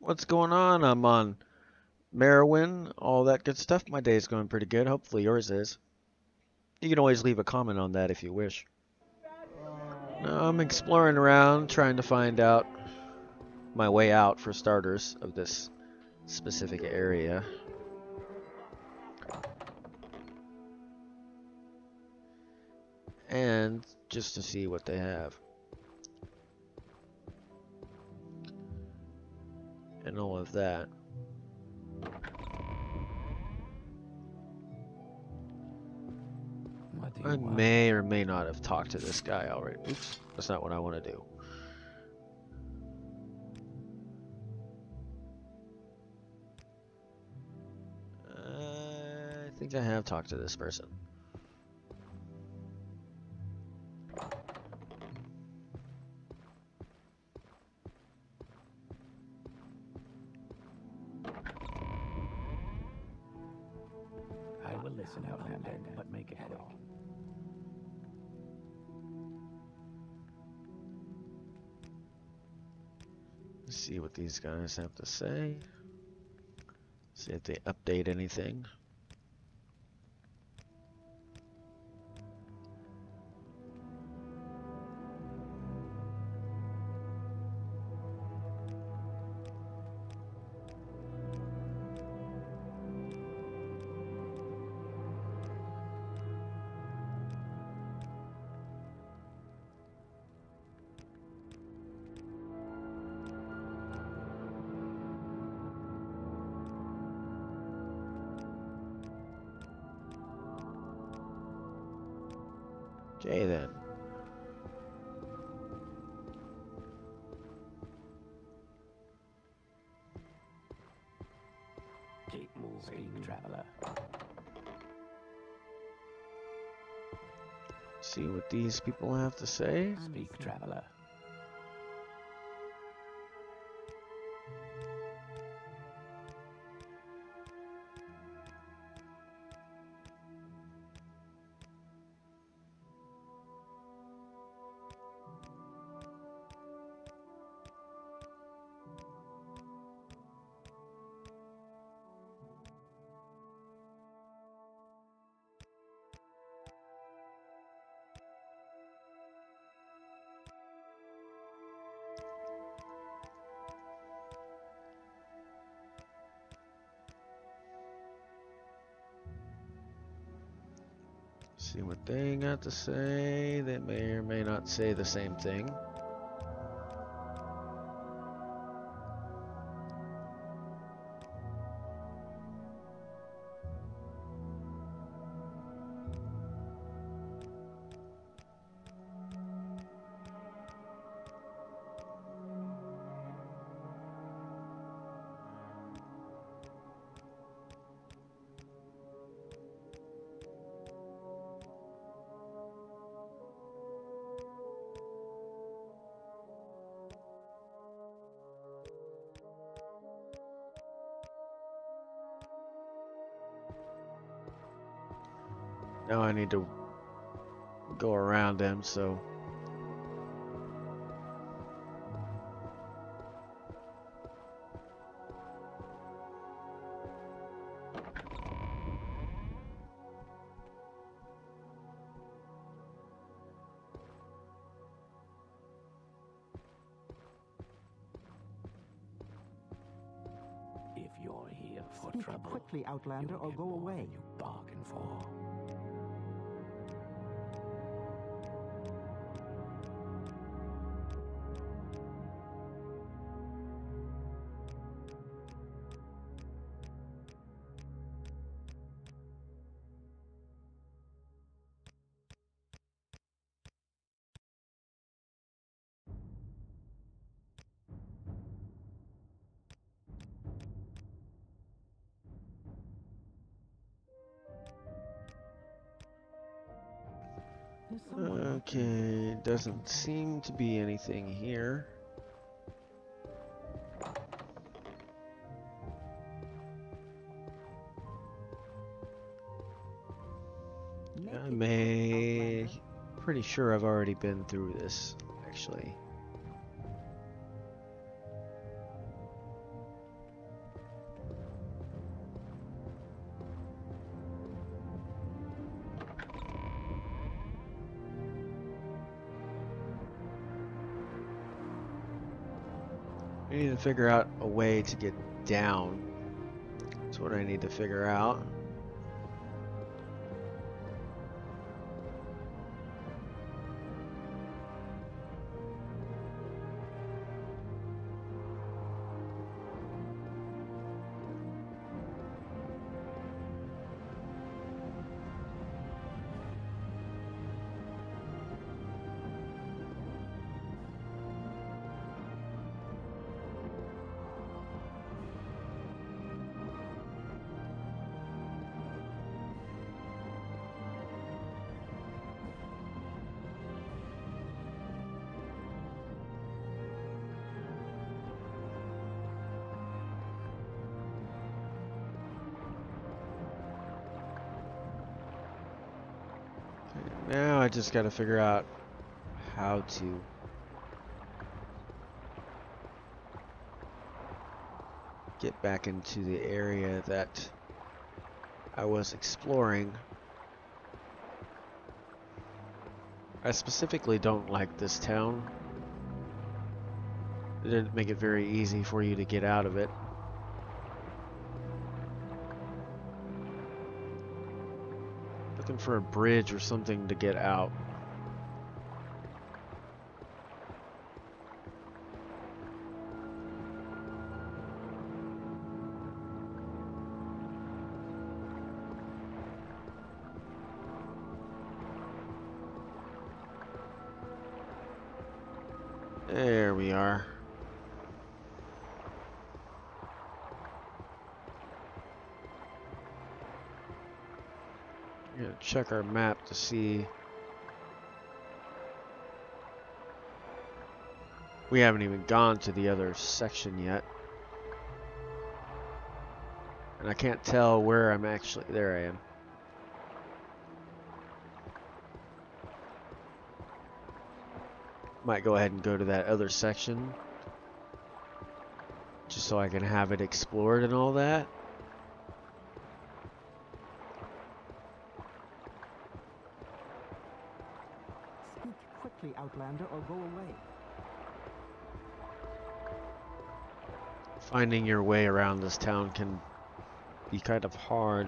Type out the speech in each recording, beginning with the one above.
What's going on? I'm on Morrowind, all that good stuff. My day's going pretty good. Hopefully yours is. You can always leave a comment on that if you wish. Now, I'm exploring around, trying to find out my way out, for starters, of this specific area. And just to see what they have. And all of that. I may or may not have talked to this guy already. Oops, that's not what I want to do. I think I have talked to this person. I will listen, Outlander, but make it quick. Let's see what these guys have to say. See if they update anything. Okay then. Keep moving, traveler. See what these people have to say. Speak, traveler. See what they got to say. They may or may not say the same thing. Now I need to go around them, so If you're here for Speak trouble, quickly, Outlander, you'll or get go more away. than you bargain for. There's someone okay, doesn't seem to be anything here. I may... Pretty sure I've already been through this, actually. I need to figure out a way to get down. That's what I need to figure out. Now I just gotta figure out how to get back into the area that I was exploring. I specifically don't like this town. It didn't make it very easy for you to get out of it. Looking for a bridge or something to get out. There we are. I'm gonna check our map to see. We haven't even gone to the other section yet. And I can't tell where I'm actually. There I am. Might go ahead and go to that other section. Just so I can have it explored and all that. Speak quickly, Outlander, or go away. Finding your way around this town can be kind of hard.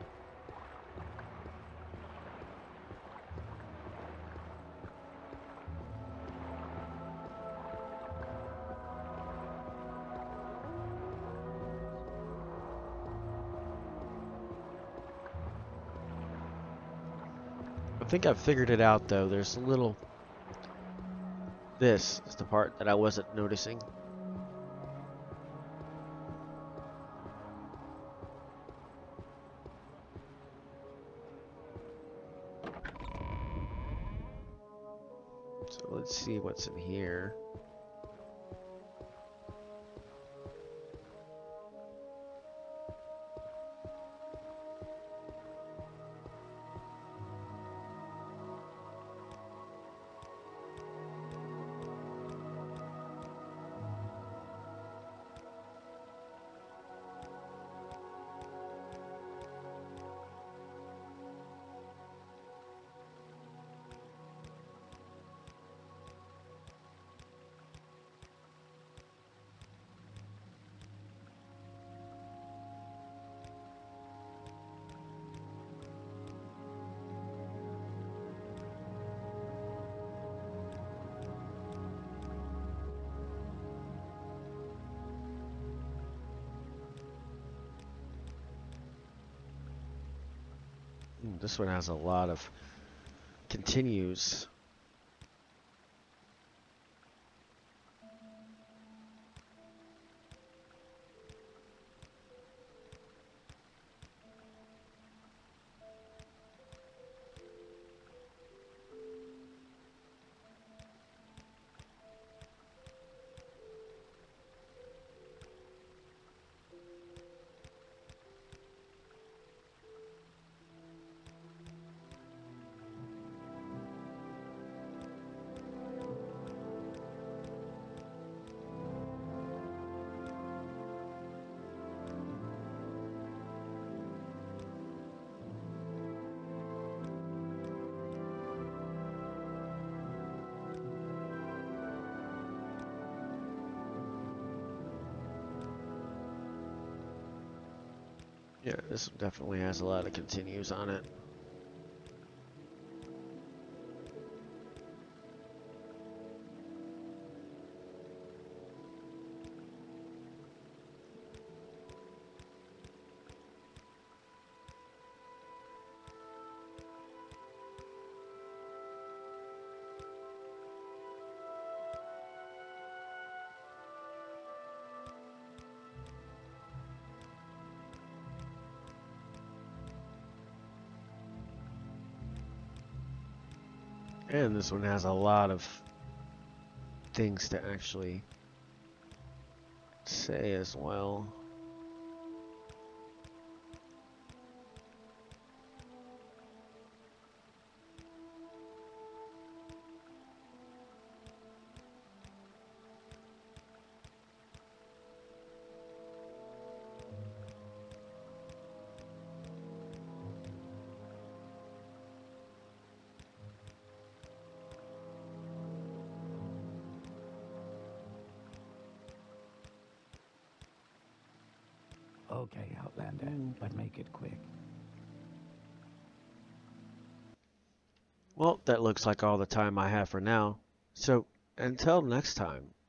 I think I've figured it out though. There's a little... This is the part that I wasn't noticing. So let's see what's in here. This one has a lot of continues. Yeah, this definitely has a lot of continues on it. And this one has a lot of things to actually say as well. Okay, Outlander, but make it quick. Well, that looks like all the time I have for now. So, until next time.